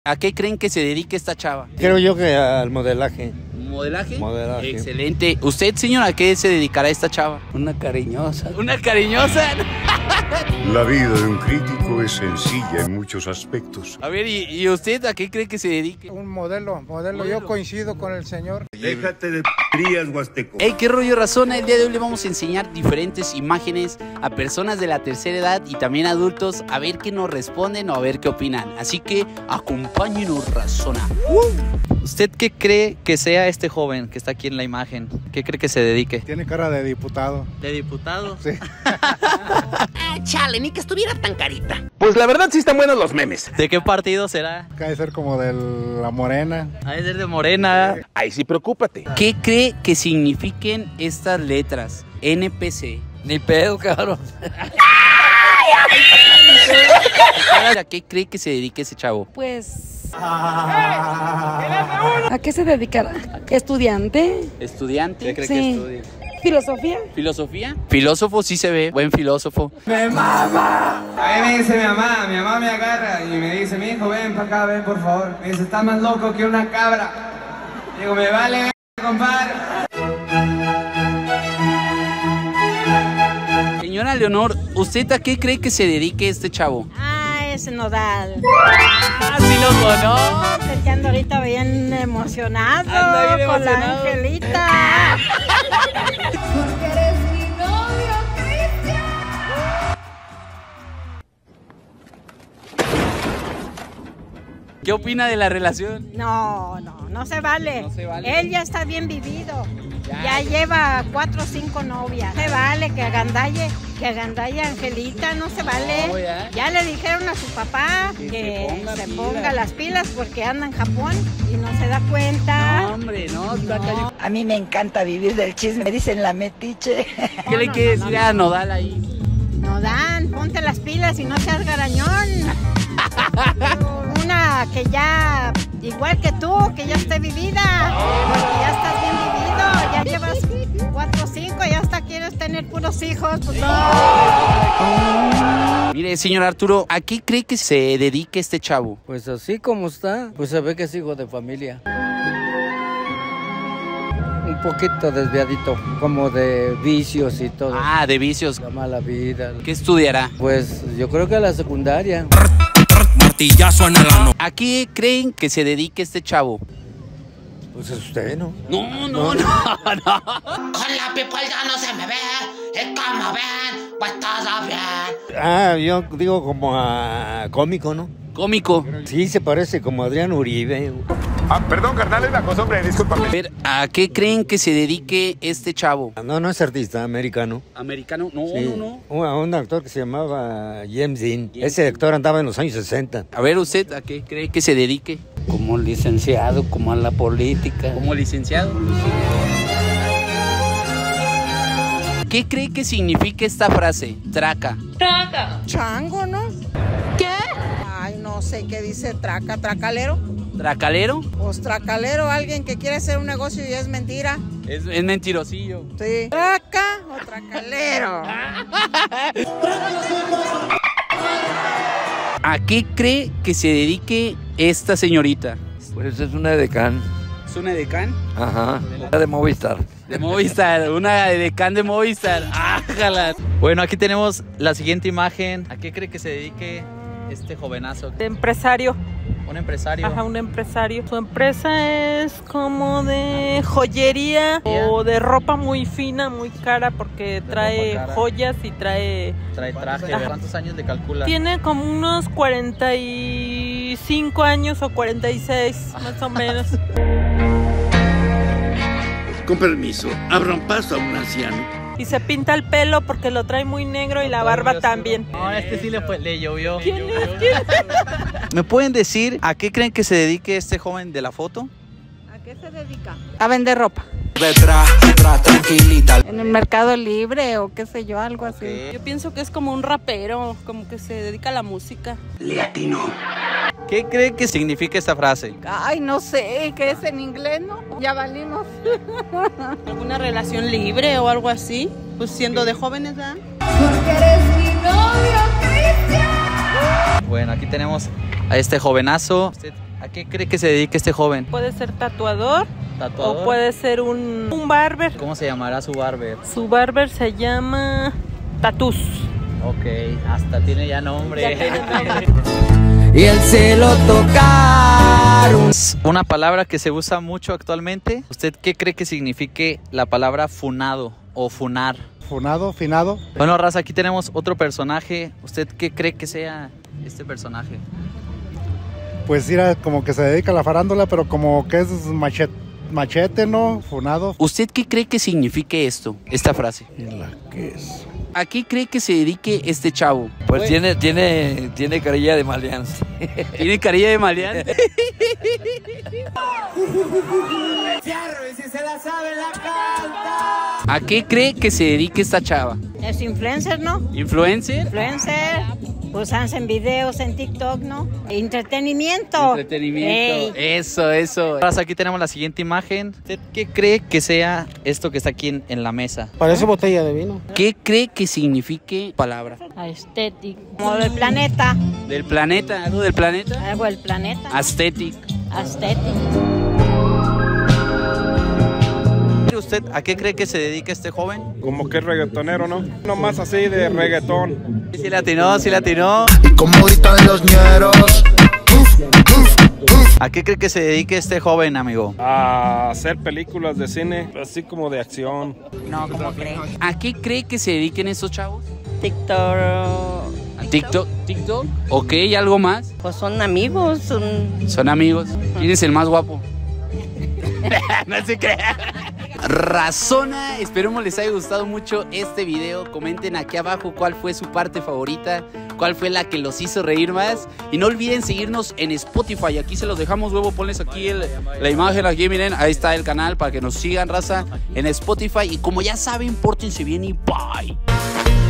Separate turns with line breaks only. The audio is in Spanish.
¿A qué creen que se dedique esta chava?
Creo yo que al modelaje.
¿Modelaje?
Modelaje.
Excelente. ¿Usted, señor, a qué se dedicará esta chava?
Una cariñosa.
¿Una cariñosa?
La vida de un crítico es sencilla en muchos aspectos.
A ver, ¿y usted a qué cree que se dedique?
Un modelo. Yo coincido con el señor.
Déjate de p***rías, huasteco.
Hey, qué rollo razona. El día de hoy le vamos a enseñar diferentes imágenes a personas de la tercera edad y también adultos, a ver qué nos responden o a ver qué opinan. Así que acompáñenos, razona.
¿Usted qué cree que sea este joven que está aquí en la imagen? ¿Qué cree que se dedique?
Tiene cara de diputado.
¿De diputado?
Sí.
Chale, ni que estuviera tan carita.
Pues la verdad sí están buenos los memes.
¿De qué partido será?
Acaba de ser como de la Morena.
Ha de ser de Morena.
Ahí sí preocúpate.
¿Qué cree que signifiquen estas letras? NPC.
Ni pedo, cabrón.
¿A qué cree que se dedique ese chavo?
Pues... ¿a qué se dedicará? ¿Estudiante?
¿Estudiante?
¿Qué cree
Sí.
que estudie?
¿Filosofía?
¿Filosofía? Filósofo sí se ve, buen filósofo.
¡Me mama! A mí me dice mi mamá me agarra y me dice, mi hijo, ven para acá, ven por favor. Me dice, está más loco que una cabra. Digo, me vale, compadre.
Señora Leonor, ¿usted a qué cree que se dedique este chavo?
Ah, ese Nodal.
¡Ah, sí lo conozco!
El que anda ahorita bien emocionado,
Anda bien
con
emocionado.
la Angelita.
Porque eres mi novio, Cristian.
¿Qué opina de la relación?
No se vale.
No se vale.
Él ya está bien vivido. Ya lleva 4 o 5 novias. No se vale que agandalle a Angelita, no se vale.
No,
ya le dijeron a su papá que se ponga las pilas porque anda en Japón y no se da cuenta.
No, hombre, no, está cañón.
A mí me encanta vivir del chisme, me dicen la metiche.
¿Qué le quiere decir a Nodal ahí?
Nodal, ponte las pilas y no seas garañón. Una que ya, igual que tú, que ya esté vivida, porque ya estás bien vivido, ya llevas 4 o 5, ya hasta quieres tener puros hijos, pues no.
Mire, señor Arturo, ¿a qué cree que se dedique este chavo?
Pues así como está, pues se ve que es hijo de familia. Un poquito desviadito, como de vicios y todo.
Ah, de vicios.
La mala vida.
¿Qué estudiará?
Pues yo creo que la secundaria.
Martillazo en el ano.
¿A qué creen que se dedique este chavo?
Pues es usted, ¿no?
No.
Con la people ya no se me ve, es como ven, pues todo bien.
Ah, yo digo como a cómico, ¿no?
Cómico.
Sí, se parece como Adrián Uribe.
Ah, perdón, carnal, es una costumbre, discúlpame.
A ver, ¿a qué creen que se dedique este chavo?
No es artista, americano.
¿Americano? No,
Sí.
no.
Un actor que se llamaba James Dean. Ese actor andaba en los años 60.
A ver, ¿usted a qué cree que se dedique?
Como licenciado, como a la política.
¿Como licenciado? ¿Qué cree que significa esta frase? Traca.
Chango, ¿no? ¿Qué? Ay, no sé qué dice traca, tracalero.
¿Tracalero?
Pues tracalero, alguien que quiere hacer un negocio y es mentira.
Es mentirosillo.
Sí. ¿Traca o tracalero?
¿A qué cree que se dedique esta señorita?
Pues es una edecán.
¿Es una edecán?
Ajá. De Movistar.
De Movistar, una edecán de Movistar. ¡Ájala!
Bueno, aquí tenemos la siguiente imagen. ¿A qué cree que se dedique este jovenazo?
De empresario.
Un empresario.
Ajá, un empresario. Su empresa es como de joyería o de ropa muy fina, muy cara, porque trae joyas y trae
traje.
Ajá.
¿Cuántos años le calcula?
Tiene como unos 45 años o 46, más o menos.
Con permiso, abran paso a un anciano.
Y se pinta el pelo porque lo trae muy negro y la barba también.
No, este sí le llovió.
¿Quién es?
¿Me pueden decir a qué creen que se dedique este joven de la foto?
¿A qué se dedica?
A vender ropa.
Detrás, tranquilita.
En el Mercado Libre o qué sé yo, algo así.
Yo pienso que es como un rapero, como que se dedica a la música.
Le atinó.
¿Qué cree que significa esta frase?
Ay, no sé, ¿qué es en inglés, no? Ya valimos.
¿Alguna relación libre o algo así? Pues siendo de jóvenes, ¿verdad?
Porque eres mi novio, Cristian.
Bueno, aquí tenemos a este jovenazo. ¿Usted ¿A qué cree que se dedique este joven?
Puede ser tatuador.
¿Tatuador?
O puede ser un barber.
¿Cómo se llamará su barber?
Su barber se llama Tatús.
Ok, hasta tiene ya nombre.
Ya tiene nombre.
Y el cielo tocaron.
Una palabra que se usa mucho actualmente. ¿Usted qué cree que signifique la palabra funado o funar?
Funado, finado.
Bueno, raza, aquí tenemos otro personaje. ¿Usted qué cree que sea este personaje?
Pues mira, como que se dedica a la farándula, pero como que es machete, ¿no? Funado.
¿Usted qué cree que signifique esto, esta frase?
¿Qué es?
¿A qué cree que se dedique este chavo?
Pues tiene carilla de maleante.
¿Tiene carilla de maleante? ¿A qué cree que se dedique esta chava?
Es influencer, ¿no?
¿Influencer?
Influencer. Pues hacen videos en TikTok, ¿no? Entretenimiento.
Entretenimiento.
Ey.
Eso.
Raza, aquí tenemos la siguiente imagen. ¿Usted qué cree que sea esto que está aquí en la mesa?
Parece botella de vino.
¿Qué cree que signifique palabra?
Aesthetic. Como del planeta.
¿Del planeta? ¿Algo del planeta?
Algo del planeta.
Aesthetic.
Aesthetic.
¿Usted a qué cree que se dedica este joven?
Como que es reggaetonero, ¿no? Nomás así de reggaetón.
Sí latinó, sí latinó.
Y como gritan los ñeros.
¿A qué cree que se dedique este joven, amigo?
A hacer películas de cine, así como de acción.
No, ¿cómo cree?
¿A qué cree que se dediquen estos chavos?
TikTok.
¿A TikTok? ¿TikTok? Ok, ¿algo más?
Pues son amigos.
Son amigos. ¿Quién es el más guapo? No se crea. Razona, esperemos les haya gustado mucho este video. Comenten aquí abajo cuál fue su parte favorita, cuál fue la que los hizo reír más. Y no olviden seguirnos en Spotify. Aquí se los dejamos, luego ponles aquí la imagen aquí, miren, ahí está el canal para que nos sigan, raza, en Spotify. Y como ya saben, pórtense bien y bye.